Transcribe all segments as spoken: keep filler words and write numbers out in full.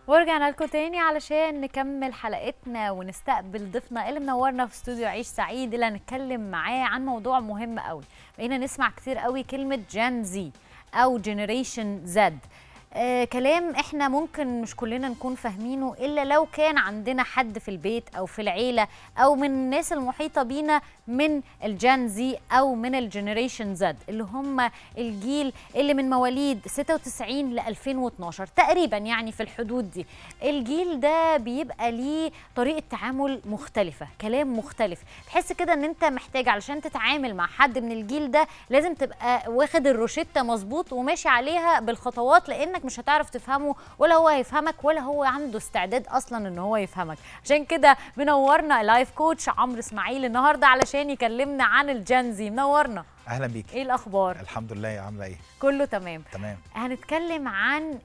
ورجعنا لكم تاني علشان نكمل حلقتنا ونستقبل ضيفنا اللي منورنا في استوديو عيش سعيد اللي هنتكلم معاه عن موضوع مهم قوي. بقينا نسمع كتير قوي كلمة جين زي أو جنريشن زد. آه كلام احنا ممكن مش كلنا نكون فاهمينه الا لو كان عندنا حد في البيت او في العيله او من الناس المحيطه بينا من الجين زي او من الجنريشن زد اللي هم الجيل اللي من مواليد ستة وتسعين ل ألفين واثناشر تقريبا، يعني في الحدود دي. الجيل ده بيبقى ليه طريقه تعامل مختلفه، كلام مختلف، تحس كده ان انت محتاج علشان تتعامل مع حد من الجيل ده لازم تبقى واخد الروشته مظبوط وماشي عليها بالخطوات، لانك مش هتعرف تفهمه ولا هو هيفهمك ولا هو عنده استعداد اصلا ان هو يفهمك. عشان كده منورنا اللايف كوتش عمرو اسماعيل النهارده علشان يكلمنا عن الجنزي. منورنا. اهلا بيك. ايه الاخبار؟ الحمد لله. عامله ايه؟ كله تمام. تمام. هنتكلم عن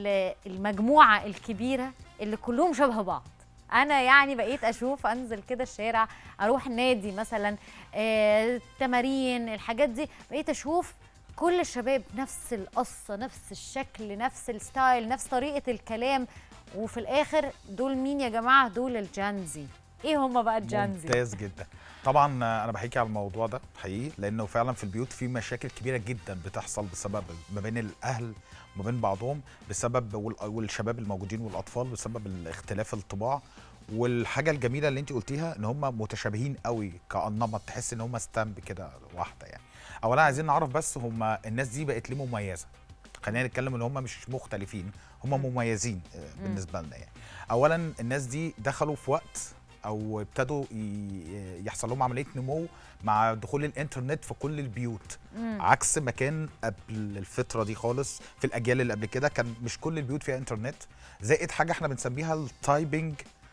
المجموعه الكبيره اللي كلهم شبه بعض. انا يعني بقيت اشوف انزل كده الشارع، اروح النادي مثلا، آه، تمارين، الحاجات دي، بقيت اشوف كل الشباب نفس القصة، نفس الشكل، نفس الستايل، نفس طريقة الكلام، وفي الآخر دول مين يا جماعة؟ دول الجانزي. إيه هم بقى الجانزي؟ ممتاز جدا. طبعا أنا بحكي على الموضوع ده حقيقي لأنه فعلا في البيوت في مشاكل كبيرة جدا بتحصل بسبب ما بين الأهل وما بين بعضهم، بسبب والشباب الموجودين والأطفال بسبب اختلاف الطباع. والحاجة الجميلة اللي أنت قلتيها إن هم متشابهين قوي كأنمط، تحس إن هم ستامب كده واحدة. يعني اولا عايزين نعرف بس هم الناس دي بقت ليه مميزه. خلينا نتكلم ان هم مش مختلفين، هم مميزين بالنسبه لنا. يعني اولا الناس دي دخلوا في وقت او ابتدوا يحصل لهم عمليه نمو مع دخول الانترنت في كل البيوت، مم. عكس ما كان قبل الفتره دي خالص. في الاجيال اللي قبل كده كان مش كل البيوت فيها انترنت، زائد حاجه احنا بنسميها التايبنج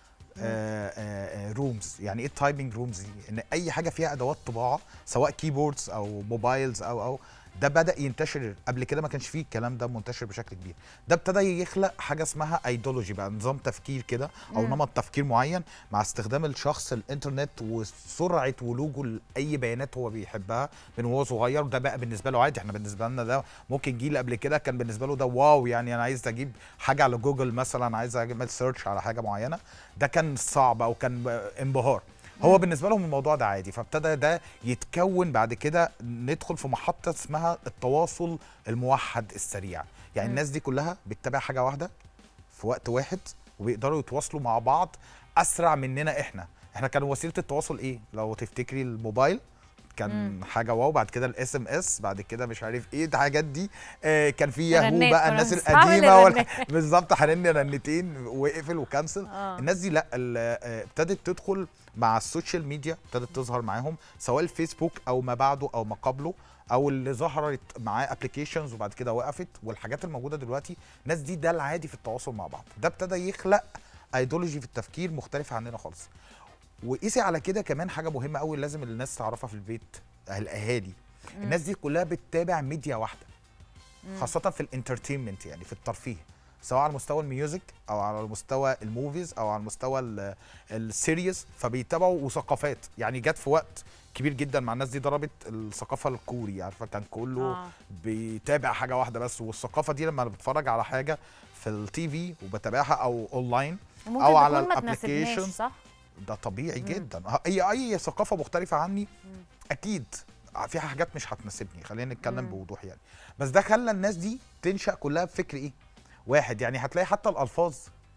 رومز. يعني ايه التايبنج رومز دي؟ ان اي حاجه فيها ادوات طباعه سواء كيبوردز او موبايلز او او ده بدا ينتشر. قبل كده ما كانش فيه الكلام ده منتشر بشكل كبير. ده ابتدى يخلق حاجه اسمها ايديولوجي بقى، نظام تفكير كده او مم. نمط تفكير معين مع استخدام الشخص الانترنت وسرعه ولوجه لاي بيانات هو بيحبها من وهو صغير. وده بقى بالنسبه له عادي. احنا بالنسبه لنا ده ممكن جيل قبل كده كان بالنسبه له ده واو، يعني انا عايز اجيب حاجه على جوجل مثلا، عايز اعمل سيرش على حاجه معينه، ده كان صعب او كان انبهار. هو بالنسبه لهم الموضوع ده عادي، فابتدى ده يتكون. بعد كده ندخل في محطه اسمها التواصل الموحد السريع. يعني م. الناس دي كلها بتتابع حاجه واحده في وقت واحد وبيقدروا يتواصلوا مع بعض اسرع مننا. احنا احنا كان وسيله التواصل ايه؟ لو تفتكري الموبايل كان مم. حاجه واو، بعد كده الاس ام اس، بعد كده مش عارف ايه الحاجات دي. آه كان في ياهو بقى الناس القديمه والح... بالظبط حنين رنتين وقفل وكنسل. آه. الناس دي لا ابتدت تدخل مع السوشيال ميديا، ابتدت تظهر معاهم سواء الفيسبوك او ما بعده او ما قبله او اللي ظهرت معاه ابلكيشنز وبعد كده وقفت. والحاجات الموجوده دلوقتي الناس دي ده العادي في التواصل مع بعض. ده ابتدى يخلق ايديولوجي في التفكير مختلفه عننا خالص. وقيسي على كده كمان حاجه مهمه قوي لازم الناس تعرفها في البيت، الاهالي. مم. الناس دي كلها بتتابع ميديا واحده، مم. خاصه في الانترتينمنت، يعني في الترفيه، سواء على مستوى الميوزك او على مستوى الموفيز او على مستوى السيريز. فبيتابعوا وثقافات. يعني جت في وقت كبير جدا مع الناس دي ضربت الثقافه الكوري، عارفه كان كله آه. بيتابع حاجه واحده بس. والثقافه دي لما بتفرج على حاجه في التي في وبتابعها او اونلاين او على الابلكيشن، صح؟ ده طبيعي مم. جدا. اي اي ثقافه مختلفه عني مم. اكيد فيها حاجات مش هتناسبني، خلينا نتكلم مم. بوضوح يعني. بس ده خلى الناس دي تنشأ كلها بفكر ايه واحد. يعني هتلاقي حتى الالفاظ،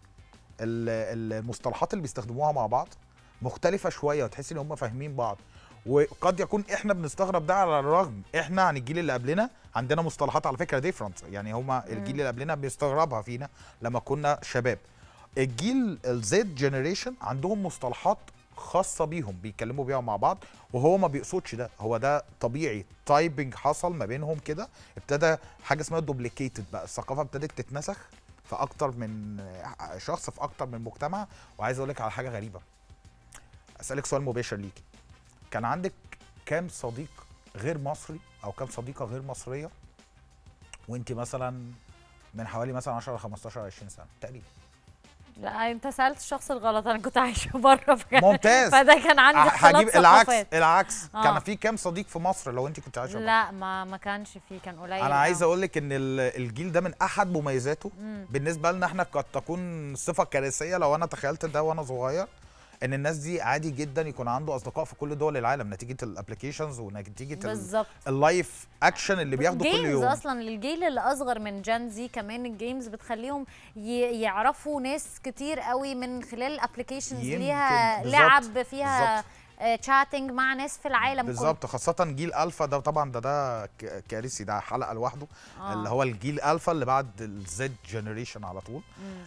المصطلحات اللي بيستخدموها مع بعض مختلفه شويه وتحس ان هم فاهمين بعض. وقد يكون احنا بنستغرب ده، على الرغم احنا عن الجيل اللي قبلنا عندنا مصطلحات على فكره ديفرنت. يعني هم الجيل اللي قبلنا بيستغربها فينا لما كنا شباب. الجيل الزد جنريشن عندهم مصطلحات خاصه بيهم بيتكلموا بيها مع بعض، وهو ما بيقصدش ده، هو ده طبيعي. تايبنج حصل ما بينهم كده، ابتدى حاجه اسمها دوبليكيتد بقى. الثقافه ابتدت تتنسخ في اكتر من شخص في اكتر من مجتمع. وعايز اقول لك على حاجه غريبه، اسالك سؤال مباشر ليكي. كان عندك كام صديق غير مصري او كام صديقه غير مصريه وانت مثلا من حوالي مثلا عشرة خمستاشر عشرين سنه تقريبا؟ لا انت سالت الشخص الغلط، انا كنت عايشه بره ممتاز. فده كان عندي اختلاط هجيب العكس ثقافات. العكس آه. كان في كام صديق في مصر لو انت كنت عايشه بره؟ لا ما ما كانش فيه، كان قليل. انا عايز اقول لك ان ال- الجيل ده من احد مميزاته مم. بالنسبه لنا احنا قد تكون صفه كارثيه لو انا تخيلت ده وانا صغير، ان الناس دي عادي جدا يكون عنده اصدقاء في كل دول العالم نتيجه الابلكيشنز ونتيجه بالظبط اللايف اكشن اللي بياخده كل جيمز يوم. اصلا للجيل اللي اصغر من جان زي كمان الجيمز بتخليهم ي- يعرفوا ناس كتير قوي من خلال الابلكيشنز يمكن. ليها بالظبط. لعب فيها بالظبط. تشاتنج مع ناس في العالم بالظبط، خاصة جيل الفا ده طبعا ده ده ك- كارثي، ده حلقة لوحده. آه. اللي هو الجيل الفا اللي بعد الزد جنريشن على طول.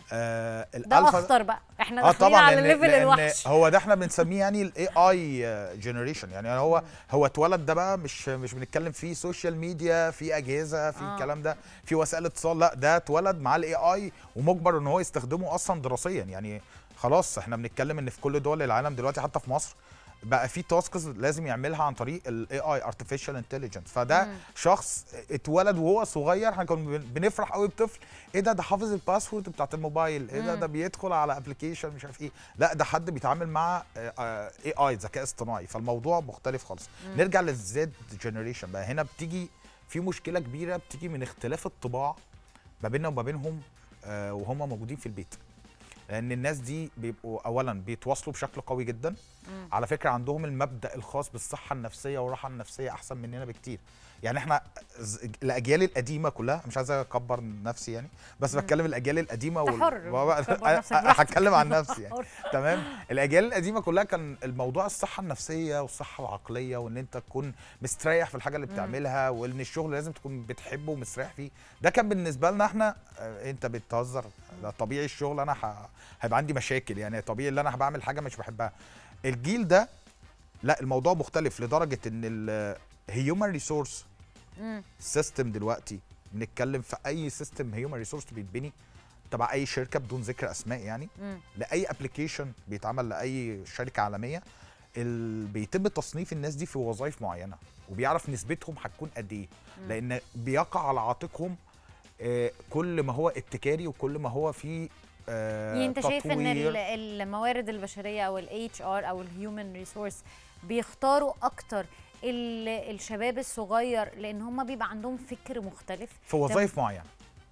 آه ده الالفا اخطر بقى، احنا اه داخلين طبعا على لأن- الليفل لأن الوحش. هو ده احنا بنسميه يعني الاي اي جنريشن، يعني هو مم. هو اتولد ده بقى مش مش بنتكلم فيه سوشيال ميديا، في اجهزه، في آه. الكلام ده، في وسائل اتصال، لا ده اتولد مع الاي اي ومجبر ان هو يستخدمه اصلا دراسيا. يعني خلاص احنا بنتكلم ان في كل دول العالم دلوقتي حتى في مصر بقى في تاسكس لازم يعملها عن طريق الاي اي ارتفيشال انتليجنس. فده مم. شخص اتولد وهو صغير احنا كنا بنفرح قوي بطفل، ايه ده ده حافظ الباسورد بتاعت الموبايل، ايه ده مم. ده بيدخل على ابلكيشن مش عارف ايه، لا ده حد بيتعامل مع اي اي ذكاء اصطناعي. فالموضوع مختلف خالص. مم. نرجع للزد جنريشن بقى، هنا بتيجي في مشكله كبيره بتيجي من اختلاف الطباع ما بيننا وما بينهم آه، وهم موجودين في البيت. لان الناس دي بيبقوا اولا بيتواصلوا بشكل قوي جدا. مم. على فكره عندهم المبدا الخاص بالصحه النفسيه والراحه النفسيه احسن مننا بكتير. يعني احنا ز- الاجيال القديمه كلها، مش عايز اكبر نفسي يعني، بس مم. بتكلم الاجيال القديمه انت حر، وال- كبر نفسك براحتك. هتكلم عن نفسي يعني. حر. تمام. الاجيال القديمه كلها كان الموضوع الصحه النفسيه والصحه العقليه، وان انت تكون مستريح في الحاجه اللي مم. بتعملها، وان الشغل لازم تكون بتحبه ومستريح فيه. ده كان بالنسبه لنا احنا آه، انت بتهزر، ده طبيعي الشغل انا ح- هيبقى عندي مشاكل، يعني طبيعي ان انا بعمل حاجه مش بحبها. الجيل ده لا الموضوع مختلف لدرجه ان الهيومن ريسورس مم. سيستم دلوقتي، بنتكلم في اي سيستم هيومن ريسورس بيتبني تبع اي شركه بدون ذكر اسماء يعني، مم. لاي ابلكيشن بيتعمل لاي شركه عالميه، ال... بيتم تصنيف الناس دي في وظائف معينه، وبيعرف نسبتهم هتكون قد ايه، لان بيقع على عاتقهم آه، كل ما هو ابتكاري وكل ما هو فيه آه، يعني انت شايف ان تطوير. ال- الموارد البشريه او الاتش ار او الهيومن ريسورس بيختاروا اكتر ال- الشباب الصغير لان هم بيبقى عندهم فكر مختلف في وظائف معينه.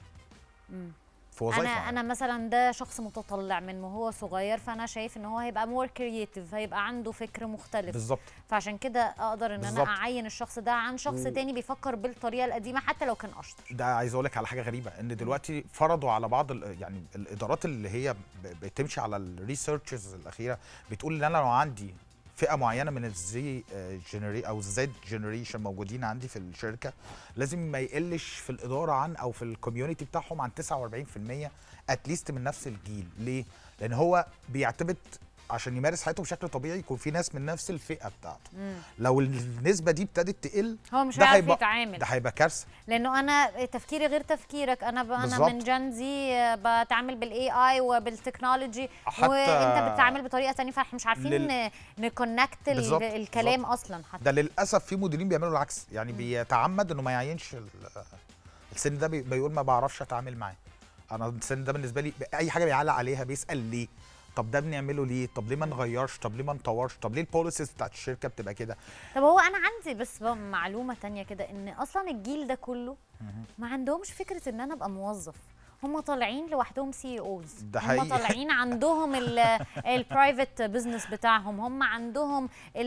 مم. في وظائف انا معينه انا مثلا ده شخص متطلع من وهو صغير، فانا شايف ان هو هيبقى مور كرييتيف، هيبقى عنده فكر مختلف. بالظبط. فعشان كده اقدر ان بالظبط. انا اعين الشخص ده عن شخص و- تاني بيفكر بالطريقه القديمه حتى لو كان اشطر. ده عايز اقول لك على حاجه غريبه، ان دلوقتي فرضوا على بعض ال- يعني الادارات اللي هي ب- بتمشي على الريسيرشز الاخيره، بتقول ان انا لو عندي فئه معينه من الزي جنري او الزد جنريشن موجودين عندي في الشركه، لازم ما يقلش في الاداره عن او في الكوميونتي بتاعهم عن تسعة وأربعين في المية اتليست من نفس الجيل. ليه؟ لان هو بيعتمد عشان يمارس حياته بشكل طبيعي يكون في ناس من نفس الفئه بتاعته. مم. لو النسبه دي ابتدت تقل هو مش ده هيعرف هيبقى- يتعامل، ده هيبقى كارثه. لانه انا تفكيري غير تفكيرك. انا ب... انا بالظبط. من جان زي بتعامل بالاي اي وبالتكنولوجي، حتى وانت بتتعامل بطريقه ثانيه، فاحنا مش عارفين لل- لل... نكونكت بالظبط. الكلام اصلا حتى. ده للاسف في مديرين بيعملوا العكس، يعني بيتعمد انه ما يعينش ال- السن ده، بي- بيقول ما بعرفش اتعامل معاه. انا السن ده بالنسبه لي اي حاجه بيعلق عليها بيسال ليه، طب ده بنعمله ليه، طب ليه ما نغيرش، طب ليه ما نطورش، طب ليه البوليسيز بتاعت الشركه بتبقى كده. طب هو انا عندي بس بقى معلومه تانية كده، ان اصلا الجيل ده كله ما عندهمش فكره ان انا ابقى موظف. هم طالعين لوحدهم سي اوز، ده هم حقيقي. طالعين عندهم البرايفت بزنس بتاعهم، هم عندهم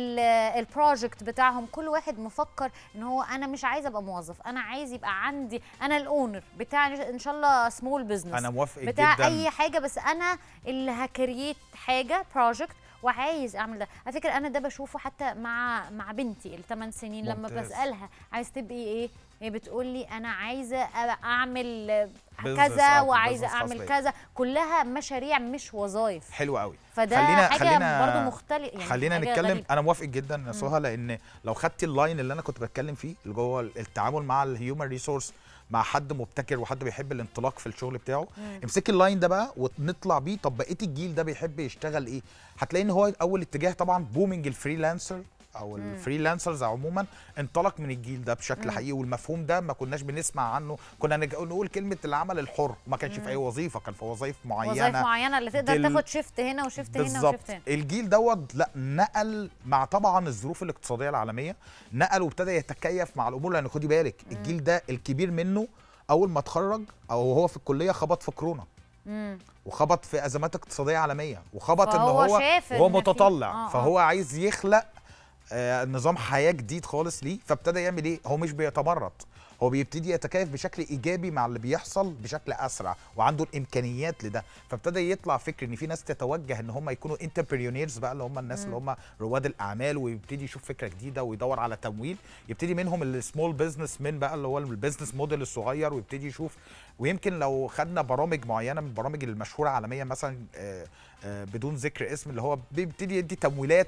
البروجكت بتاعهم، كل واحد مفكر ان هو انا مش عايز ابقى موظف، انا عايز يبقى عندي انا الاونر بتاع ان شاء الله سمول بزنس، انا موافق بتاع جدا. اي حاجه، بس انا اللي هكريت حاجه بروجكت وعايز اعمل ده. على فكره انا ده بشوفه حتى مع مع بنتي الثمان سنين، لما ممتاز. بسالها عايز تبقي ايه، هي بتقول لي انا عايزه أبقى اعمل Business، كذا آه، وعايزه business خاص اعمل بيا. كذا، كلها مشاريع مش وظايف. حلو قوي. فده خلينا حاجه خلينا برضو مختلف يعني، خلينا حاجة نتكلم غريبة. انا موافق جدا يا سهى، لان لو خدتي اللاين اللي انا كنت بتكلم فيه اللي جوه التعامل مع الهيومن ريسورس مع حد مبتكر وحد بيحب الانطلاق في الشغل بتاعه، مم. امسكي اللاين ده بقى ونطلع بيه. طب بقيه الجيل ده بيحب يشتغل ايه؟ هتلاقي ان هو اول اتجاه طبعا بومينج الفريلانسر او الفريلانسرز عموما انطلق من الجيل ده بشكل حقيقي، والمفهوم ده ما كناش بنسمع عنه. كنا نقول كلمه العمل الحر، ما كانش في اي وظيفه، كان في وظائف معينه، وظائف معينه اللي تقدر دل... تاخد شيفت هنا وشيفت هنا وشيفت هنا. الجيل دوت لا نقل مع طبعا الظروف الاقتصاديه العالميه، نقل وابتدى يتكيف مع الامور. لان خدي بالك الجيل ده الكبير منه اول ما اتخرج او هو في الكليه خبط في كورونا، مم. وخبط في ازمات اقتصاديه عالميه، وخبط ان هو هو متطلع، آه فهو آه. عايز يخلق آه نظام حياه جديد خالص ليه. فابتدى يعمل ايه؟ هو مش بيتمرد، هو بيبتدي يتكيف بشكل ايجابي مع اللي بيحصل بشكل اسرع، وعنده الامكانيات لده. فابتدى يطلع فكر ان في ناس تتوجه ان هم يكونوا انتربريونيرز بقى، اللي هم الناس م. اللي هم رواد الاعمال، ويبتدي يشوف فكره جديده ويدور على تمويل. يبتدي منهم السمول بزنس مان بقى، اللي هو البيزنس موديل الصغير، ويبتدي يشوف. ويمكن لو خدنا برامج معينه من البرامج المشهوره عالميا مثلا آآ آآ بدون ذكر اسم، اللي هو بيبتدي يدي تمويلات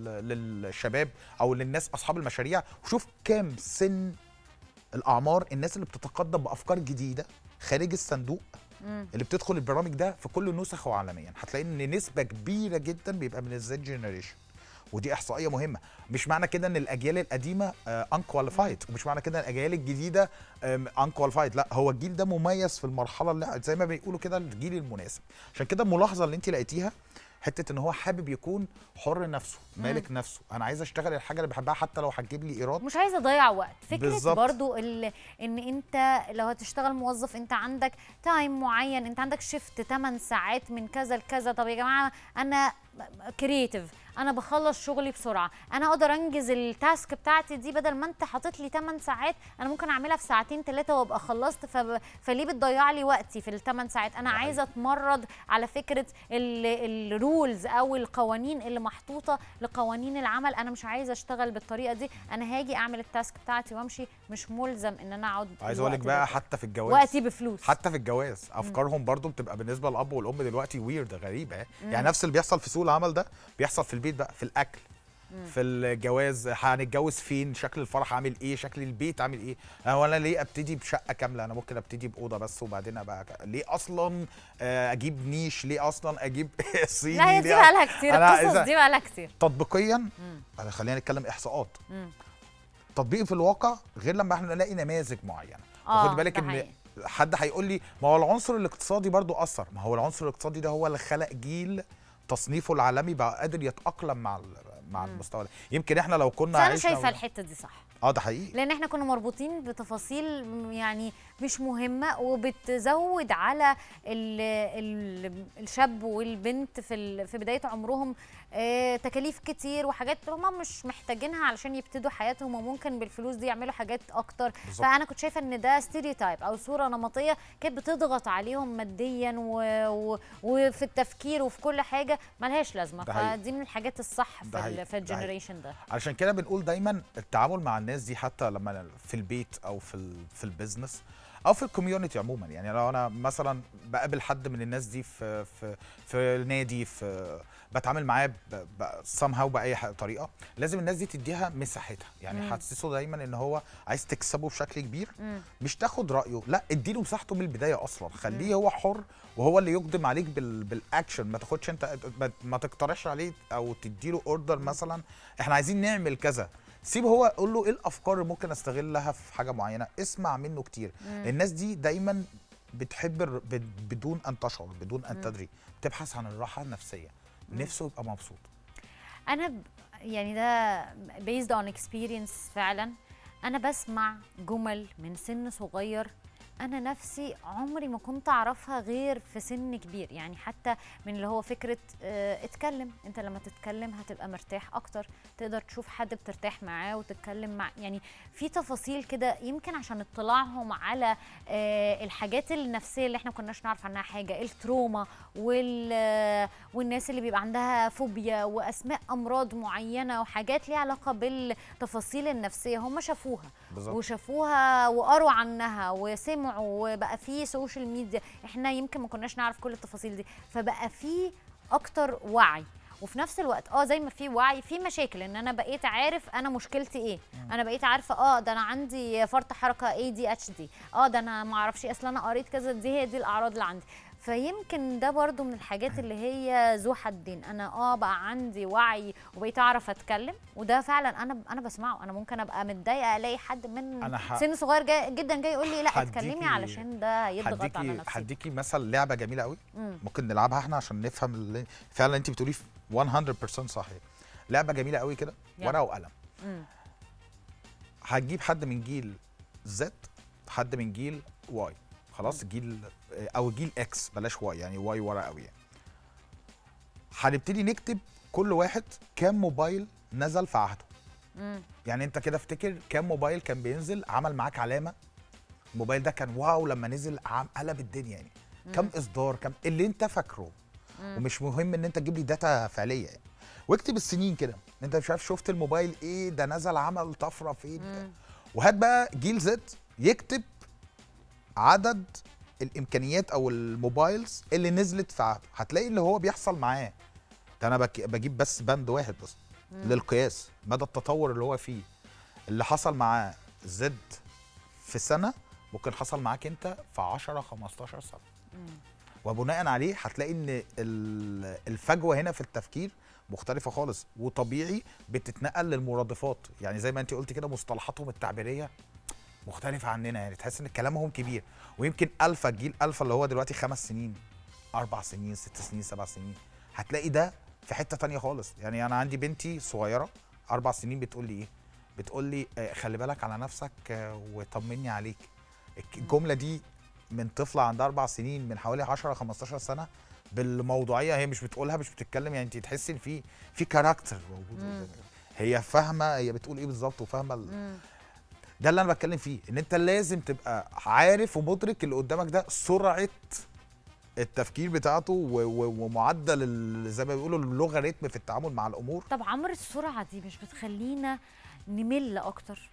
للشباب او للناس اصحاب المشاريع، وشوف كام سن الاعمار الناس اللي بتتقدم بافكار جديده خارج الصندوق، مم. اللي بتدخل البرامج ده في كل نسخه عالميا. هتلاقي ان نسبه كبيره جدا بيبقى من الزد جنريشن، ودي احصائيه مهمه. مش معنى كده ان الاجيال القديمه انكواليفايد، uh, ومش معنى كده ان الاجيال الجديده انكواليفايد، um, لا هو الجيل ده مميز في المرحله اللي زي ما بيقولوا كده الجيل المناسب. عشان كده الملاحظه اللي انت لقيتيها حته ان هو حابب يكون حر نفسه، مالك مم. نفسه، انا عايز اشتغل الحاجه اللي بحبها حتى لو هتجيب لي ايراد، مش عايزه اضيع وقت. فكره بالزبط. برضو ان انت لو هتشتغل موظف انت عندك تايم معين، انت عندك شيفت ثماني ساعات من كذا لكذا. طب يا جماعه انا كرييتيف، انا بخلص شغلي بسرعه، انا اقدر انجز التاسك بتاعتي دي، بدل ما انت حاطط لي ثماني ساعات انا ممكن اعملها في ساعتين ثلاثه وابقى خلصت. فب... فليه بتضيع لي وقتي في الثمان ساعات؟ انا عايزه اتمرد على فكره الرولز او القوانين اللي محطوطه لقوانين العمل. انا مش عايزه اشتغل بالطريقه دي، انا هاجي اعمل التاسك بتاعتي وامشي، مش ملزم ان انا اقعد. عايز اقول لك بقى حتى في الجواز وقتي بفلوس، حتى في الجواز افكارهم مم. برضو بتبقى بالنسبه للاب والام دلوقتي ويرد، غريبه مم. يعني نفس اللي بيحصل في سوق العمل ده بيحصل في البيت بقى، في الاكل، مم. في الجواز، هنتجوز فين، شكل الفرح عامل ايه، شكل البيت عامل ايه. انا ولا ليه ابتدي بشقه كامله؟ انا ممكن ابتدي باوضه بس وبعدين ابقى ليه اصلا اجيب نيش، ليه اصلا اجيب صيني؟ لا هي دي بقى لها كتير، القصص دي بقى لها كتير. تطبيقيا خلينا نتكلم احصاءات، مم. تطبيق في الواقع غير لما احنا نلاقي نماذج معينه. خد بالك ان حد هيقول لي ما هو العنصر الاقتصادي برضو اثر. ما هو العنصر الاقتصادي ده هو اللي خلق جيل تصنيفه العالمي بقى قادر يتاقلم مع مع المستوى ده. يمكن احنا لو كنا عايشين، انا شايفه الحته دي صح. اه ده حقيقي، لان احنا كنا مربوطين بتفاصيل يعني مش مهمه، وبتزود على ال ال الشاب والبنت في في بدايه عمرهم آه تكاليف كتير وحاجات هم مش محتاجينها علشان يبتدوا حياتهم، وممكن بالفلوس دي يعملوا حاجات اكتر. بالزبط. فانا كنت شايفه ان ده ستيريوتايب او صوره نمطيه كانت بتضغط عليهم ماديا و... و... وفي التفكير وفي كل حاجه ملهاش لازمه. فدي من الحاجات الصح في, في الجنريشن ده. علشان كده بنقول دايما التعامل مع الناس دي حتى لما في البيت او في ال في البيزنس او في الكوميونتي عموما. يعني لو انا مثلا بقابل حد من الناس دي في في في النادي، في بتعامل معاه somehow باي طريقه، لازم الناس دي تديها مساحتها. يعني حسسه دايما ان هو عايز تكسبه بشكل كبير، مم. مش تاخد رايه، لا اديله مساحته من البدايه اصلا، خليه هو حر وهو اللي يقدم عليك بال بالاكشن. ما تاخدش انت، ما تقترحش عليه او تديله اوردر مثلا احنا عايزين نعمل كذا، سيبه هو قول له ايه الافكار اللي ممكن استغلها في حاجه معينه، اسمع منه كتير. مم. الناس دي دايما بتحب بدون ان تشعر، بدون ان تدري، بتبحث عن الراحه النفسيه، مم. نفسه يبقى مبسوط. انا ب... يعني ده based on experience فعلا. انا بسمع جمل من سن صغير انا نفسي عمري ما كنت اعرفها غير في سن كبير. يعني حتى من اللي هو فكره اه اتكلم، انت لما تتكلم هتبقى مرتاح اكتر، تقدر تشوف حد بترتاح معاه وتتكلم مع، يعني في تفاصيل كده يمكن عشان اطلاعهم على اه الحاجات النفسيه اللي احنا ما كناش نعرف عنها حاجه، التروما وال والناس اللي بيبقى عندها فوبيا واسماء امراض معينه وحاجات ليها علاقه بالتفاصيل النفسيه، هم شافوها بالزبط. وشافوها وقروا عنها وسمعوا، وبقى في سوشيال ميديا، احنا يمكن ما كناش نعرف كل التفاصيل دي، فبقى في اكتر وعي. وفي نفس الوقت اه زي ما في وعي في مشاكل، ان انا بقيت عارف انا مشكلتي ايه، انا بقيت عارفه اه ده انا عندي فرط حركه اي دي اتش دي، اه ده انا ما اعرفش اصلا انا قريت كذا، دي هي دي الاعراض اللي عندي. فيمكن ده برضو من الحاجات اللي هي ذو حدين. انا اه بقى عندي وعي وبقيت اعرف اتكلم، وده فعلا انا انا بسمعه. انا ممكن ابقى متضايقه الاقي حد من ح... سن صغير جاي جدا جاي يقول لي لا اتكلمي علشان ده يضغط على نفسي. هديكي مثل لعبه جميله قوي ممكن نلعبها احنا عشان نفهم اللي فعلا انت بتقوليه مية بالمية صحيح. لعبه جميله قوي كده، ورقه وقلم. هتجيب حد من جيل زد، حد من جيل واي، خلاص مم. جيل او جيل اكس، بلاش واي، يعني واي ورا قوي يعني. هنبتدي نكتب كل واحد كام موبايل نزل في عهده. مم. يعني انت كده افتكر كام موبايل كان بينزل عمل معاك علامه، الموبايل ده كان واو لما نزل عم قلب الدنيا يعني. مم. كام اصدار، كام اللي انت فاكره. مم. ومش مهم ان انت تجيب لي داتا فعليه يعني. واكتب السنين كده، انت مش عارف شفت الموبايل ايه ده نزل عمل طفره فين. مم. وهات بقى جيل زد يكتب عدد الامكانيات او الموبايلز اللي نزلت في عهده. هتلاقي اللي هو بيحصل معاه ده، انا بجيب بس بند واحد بس مم. للقياس مدى التطور اللي هو فيه. اللي حصل معاه زد في سنه ممكن حصل معاك انت في عشرة خمستاشر سنه. مم. وبناء عليه هتلاقي ان الفجوه هنا في التفكير مختلفه خالص، وطبيعي بتتنقل للمرادفات. يعني زي ما انت قلت كده مصطلحاتهم التعبيريه مختلفه عننا، يعني تحس ان كلامهم كبير. ويمكن الفا، الجيل الفا اللي هو دلوقتي خمس سنين اربع سنين ست سنين سبع سنين، هتلاقي ده في حته ثانيه خالص. يعني انا عندي بنتي صغيره اربع سنين بتقول لي ايه؟ بتقول لي آه خلي بالك على نفسك آه وطمني عليك. الجمله دي من طفله عندها اربع سنين من حوالي عشرة خمستاشر سنه بالموضوعيه، هي مش بتقولها مش بتتكلم، يعني انت تحسي ان في في كاركتر موجود. هي فاهمه هي بتقول ايه بالظبط وفاهمه. ده اللي انا بتكلم فيه، ان انت لازم تبقى عارف ومدرك اللي قدامك ده سرعه التفكير بتاعته ومعدل زي ما بيقولوا اللغه رتم في التعامل مع الامور. طب عمرو السرعه دي مش بتخلينا نمل اكتر؟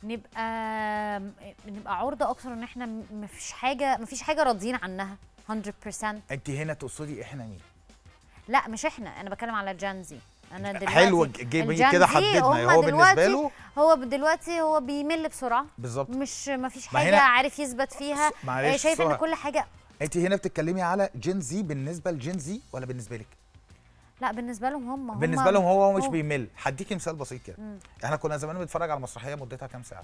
نبقى نبقى عرضه اكتر ان احنا مفيش حاجه مفيش حاجه راضيين عنها مية بالمية. انت هنا تقصدي احنا مين؟ لا مش احنا، انا بتكلم على جانزي. انا دلوقتي حلو كده حددنا. هو بالنسبه له هو دلوقتي هو بيمل بسرعه بالظبط، مش مفيش حاجه عارف يثبت فيها. شايف ان كل حاجه. انت هنا بتتكلمي على جين زي بالنسبه لجين زي ولا بالنسبه لك؟ لا بالنسبه لهم هم هم بالنسبه لهم هو مش بيمل. هديكي مثال بسيط كده. احنا كنا زمان بنتفرج على مسرحيه مدتها كام ساعه،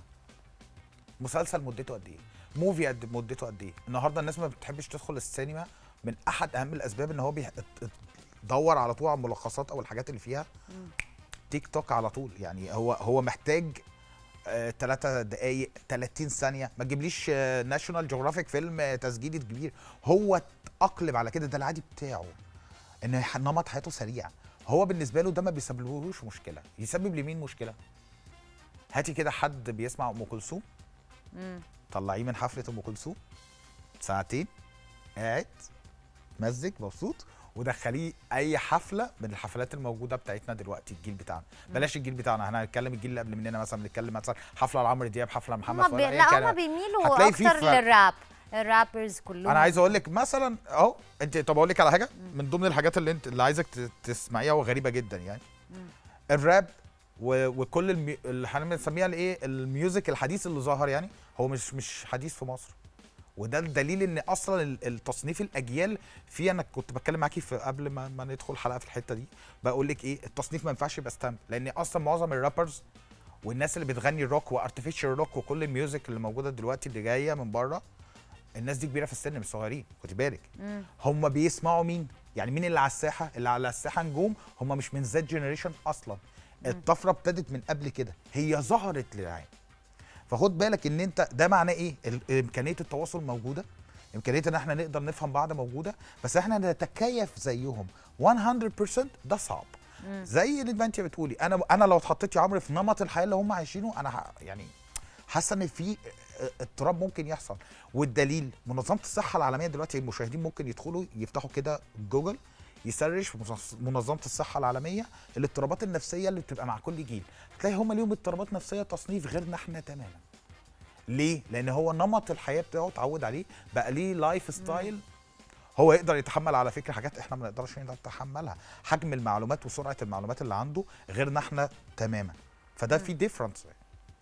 مسلسل مدته قد ايه، موفي قد مدته قد ايه. النهارده الناس ما بتحبش تدخل السينما من احد اهم الاسباب ان هو بيدور على طول على الملخصات او الحاجات اللي فيها مم. تيك توك على طول. يعني هو هو محتاج ثلاثة دقايق ثلاثين ثانيه. ما تجيبليش ناشونال جيوغرافيك فيلم تسجيلي كبير. هو اتأقلم على كده، ده العادي بتاعه ان نمط حياته سريع. هو بالنسبه له ده ما بيسببلهوش مشكله. يسبب لمين مشكله؟ هاتي كده حد بيسمع ام كلثوم، طلعيه من حفله ام كلثوم ساعتين قاعد مزج مبسوط، ودخليه اي حفله من الحفلات الموجوده بتاعتنا دلوقتي الجيل بتاعنا. بلاش الجيل بتاعنا، احنا هنتكلم الجيل اللي قبل مننا، مثلا بنتكلم مثلا حفله لعمرو دياب، حفله محمد فؤاد. بي... لا هم بيميلوا اكتر للراب، الرابرز كلهم. انا عايز اقول لك مثلا اهو انت، طب اقول لك على حاجه من ضمن الحاجات اللي انت اللي عايزك تسمعيها وغريبه جدا يعني. مم. الراب و... وكل المي... اللي احنا بنسميها الايه الميوزك الحديث اللي ظهر، يعني هو مش مش حديث في مصر. وده الدليل ان اصلا التصنيف الاجيال فيه، انا كنت بتكلم معاكي في قبل ما, ما ندخل حلقه في الحته دي، بقول لك ايه التصنيف ما ينفعش يبقى ستامب، لان اصلا معظم الرابرز والناس اللي بتغني روك وارتفيشال روك وكل الميوزك اللي موجوده دلوقتي اللي جايه من بره، الناس دي كبيره في السن مش صغيرين، خدي بالك. هم بيسمعوا مين؟ يعني مين اللي على الساحه؟ اللي على الساحه نجوم هم مش من زد جنريشن اصلا. مم. الطفره ابتدت من قبل كده، هي ظهرت للعين. فخد بالك ان انت ده معناه ايه؟ امكانيه التواصل موجوده، امكانيه ان احنا نقدر نفهم بعض موجوده، بس احنا نتكيف زيهم مية بالمية ده صعب. مم. زي اللي انت بتقولي، انا انا لو اتحطيت يا عمرو في نمط الحياه اللي هم عايشينه، انا يعني حاسه ان في اضطراب ممكن يحصل. والدليل منظمه الصحه العالميه دلوقتي، المشاهدين ممكن يدخلوا يفتحوا كده جوجل يسرش في منظمه الصحه العالميه الاضطرابات النفسيه اللي بتبقى مع كل جيل، هتلاقي هم ليهم اضطرابات نفسيه تصنيف غيرنا احنا تماما. ليه؟ لان هو نمط الحياه بتاعه اتعود عليه، بقى ليه لايف ستايل هو يقدر يتحمل على فكره حاجات احنا ما نقدرش نتحملها. حجم المعلومات وسرعه المعلومات اللي عنده غيرنا احنا تماما، فده في ديفرنس.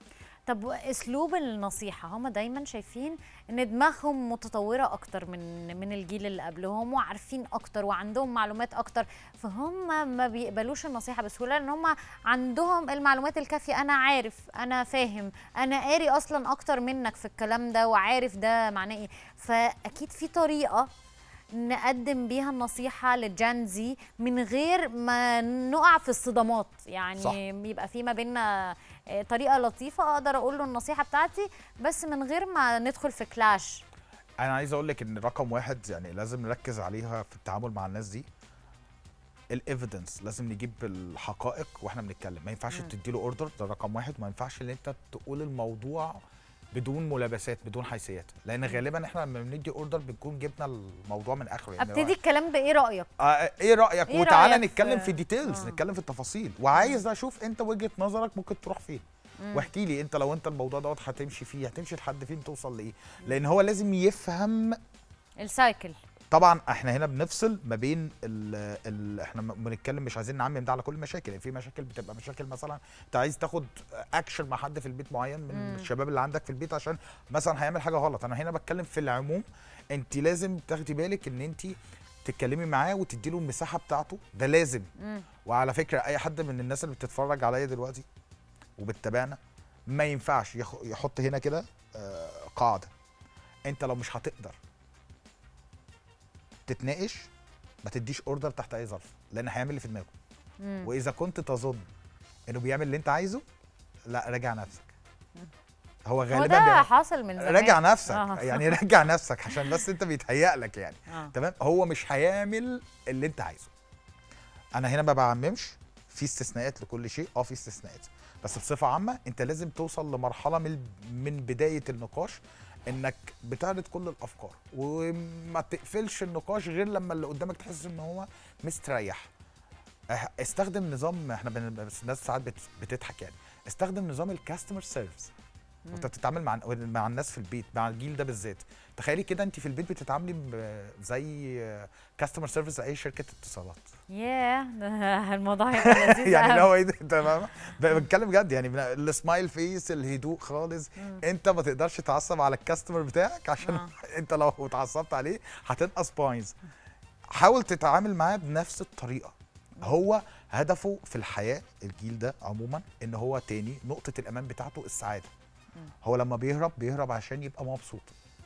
طب اسلوب النصيحه، هم دايما شايفين ان دماغهم متطوره اكتر من من الجيل اللي قبلهم، وعارفين اكتر وعندهم معلومات اكتر، فهم ما بيقبلوش النصيحه بسهوله لان هم عندهم المعلومات الكافيه. انا عارف، انا فاهم، انا قاري اصلا اكتر منك في الكلام ده وعارف ده معناه ايه. فاكيد في طريقه نقدم بيها النصيحة للجانزي من غير ما نقع في الصدمات، يعني صح. يبقى في ما بيننا طريقة لطيفة اقدر اقول له النصيحة بتاعتي بس من غير ما ندخل في كلاش. انا عايز اقول لك ان رقم واحد يعني لازم نركز عليها في التعامل مع الناس دي، الايفيدنس. لازم نجيب الحقائق واحنا بنتكلم. ما ينفعش تديله اوردر، ده رقم واحد. ما ينفعش ان انت تقول الموضوع بدون ملابسات، بدون حيثيات، لان غالبا احنا لما بندي اوردر بنكون جبنا الموضوع من اخره. يعني ابتدي الكلام بايه رايك؟ آه ايه رايك؟ إيه وتعالى رأيك نتكلم في, في ديتيلز، آه. نتكلم في التفاصيل، وعايز اشوف انت وجهه نظرك ممكن تروح فين، واحكي لي انت لو انت الموضوع دوت هتمشي فيه، هتمشي لحد فين، توصل لايه، لان هو لازم يفهم السايكل. طبعا احنا هنا بنفصل ما بين ال ال احنا بنتكلم، مش عايزين نعمم ده على كل المشاكل. في مشاكل بتبقى مشاكل مثلا انت عايز تاخد اكشن مع حد في البيت معين من مم. الشباب اللي عندك في البيت عشان مثلا هيعمل حاجه غلط. انا هنا بتكلم في العموم، انت لازم تاخدي بالك ان انت تتكلمي معاه وتدي له المساحه بتاعته، ده لازم. مم. وعلى فكره اي حد من الناس اللي بتتفرج عليا دلوقتي وبتتابعنا ما ينفعش يحط هنا كده آه قاعده، انت لو مش هتقدر تتناقش ما تديش اوردر تحت اي ظرف، لان هيعمل اللي في دماغه. مم. واذا كنت تظن انه بيعمل اللي انت عايزه، لا راجع نفسك. مم. هو غالبا هو ده حاصل من زمان. راجع نفسك. آه. يعني راجع نفسك عشان بس انت بيتهيأ لك يعني. آه. تمام. هو مش هيعمل اللي انت عايزه. انا هنا ما بعممش، في استثناءات لكل شيء. اه في استثناءات، بس بصفه عامه انت لازم توصل لمرحله من من بدايه النقاش انك بتعرض كل الافكار، وما تقفلش النقاش غير لما اللي قدامك تحس ان هو مستريح. استخدم نظام، احنا بس الناس ساعات بتضحك يعني، استخدم نظام الكاستمر سيرفيس وانت بتتعامل مع مع الناس في البيت، مع الجيل ده بالذات. تخيلي كده انت في البيت بتتعاملي زي كاستمر سيرفيس اي شركه اتصالات. ياه yeah. الموضوع هيبقى لذيذ يعني اللي هو ايه ده، تمام. بتكلم بجد يعني، السمايل فيس، الهدوء خالص. انت ما تقدرش تعصب على الكاستمر بتاعك عشان آه. انت لو اتعصبت عليه هتنقص بوينتس. حاول تتعامل معاه بنفس الطريقه. هو هدفه في الحياه الجيل ده عموما ان هو تاني نقطه الامان بتاعته السعاده. هو لما بيهرب بيهرب عشان يبقى مبسوط.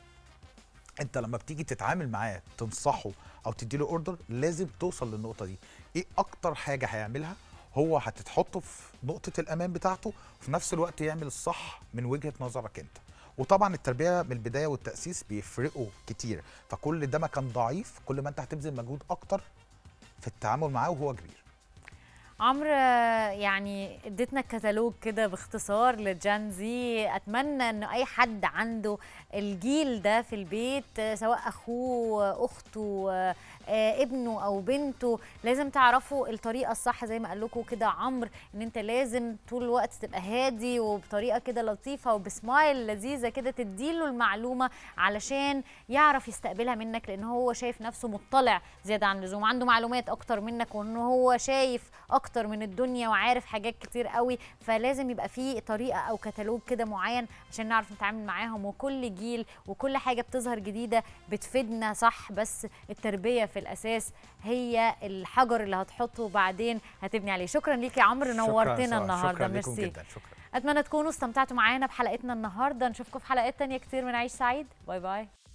انت لما بتيجي تتعامل معاه تنصحه او تديله اوردر لازم توصل للنقطه دي. ايه اكتر حاجه هيعملها؟ هو هتتحطه في نقطه الامان بتاعته، وفي نفس الوقت يعمل الصح من وجهه نظرك انت. وطبعا التربيه من البدايه والتاسيس بيفرقوا كتير، فكل ده ما كان ضعيف كل ما انت هتبذل مجهود اكتر في التعامل معاه وهو كبير. عمرو يعني اديتنا كتالوج كده باختصار للجانزي. اتمنى ان اي حد عنده الجيل ده في البيت، سواء اخوه اخته ابنه او بنته، لازم تعرفوا الطريقه الصح زي ما قال لكم كده عمرو، ان انت لازم طول الوقت تبقى هادي وبطريقه كده لطيفه وبسمايل لذيذه كده تديله المعلومه علشان يعرف يستقبلها منك، لان هو شايف نفسه مطلع زياده عن اللزوم، عنده معلومات اكتر منك، وان هو شايف اكتر من الدنيا وعارف حاجات كتير قوي. فلازم يبقى فيه طريقه او كتالوج كده معين عشان نعرف نتعامل معاهم. وكل جيل وكل حاجه بتظهر جديده بتفيدنا صح، بس التربيه في الاساس هي الحجر اللي هتحطه بعدين هتبني عليه. شكرا ليك يا عمرو، نورتنا النهارده. ميرسي جدا. شكرا. اتمنى تكونوا استمتعتوا معانا بحلقتنا النهارده. نشوفكم في حلقات تانية كتير من عيش سعيد. باي باي.